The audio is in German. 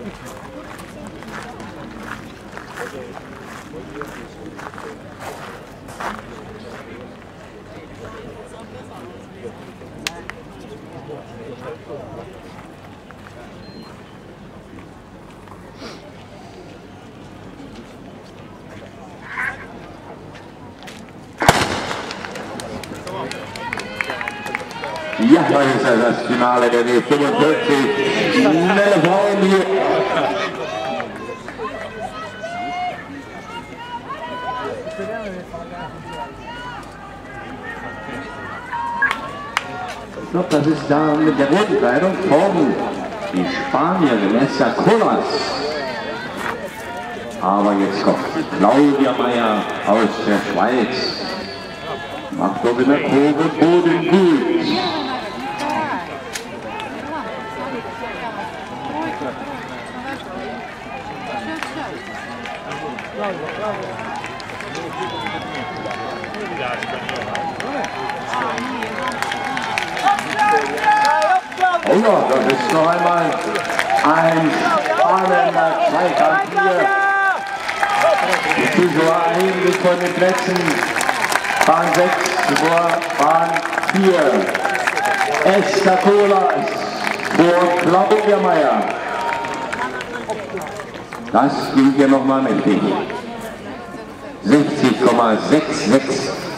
Ja, das ist ja das Finale der W45. Schnelle Frauen hier. Ich glaube, das ist da mit der roten Kleidung von die Spanierin Esther. Aber jetzt kommt Claudia MEIER aus der Schweiz. Macht doch in der Kurve Boden gut. Oh ja, das ist noch einmal ein spannender Zweikampf hier. Die Zuschauer erheben sich von den Plätzen. Bahn 6 vor Bahn 4. Esther vor Claudia MEIER. Das ging hier nochmal mächtig. 60,66.